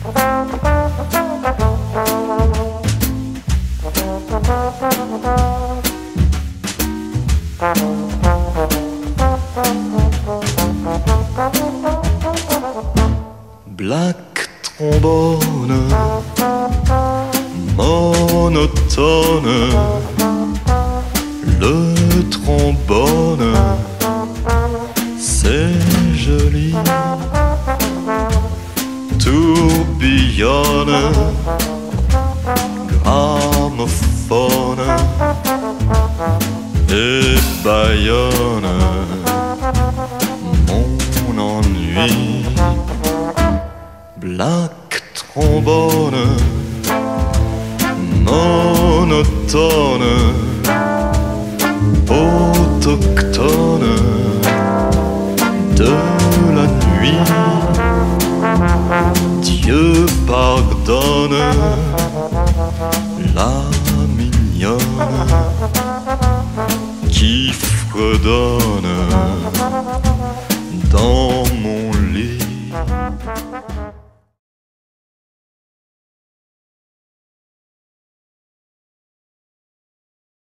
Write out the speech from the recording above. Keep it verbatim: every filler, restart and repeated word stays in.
Black trombone, monotone, le trombone, c'est joli, tourbillonne, gramophone et bâillonne mon ennui. Black trombone, monotone, autochtone de la nuit. Dieu pardonne la mignonne qui fredonne dans mon lit.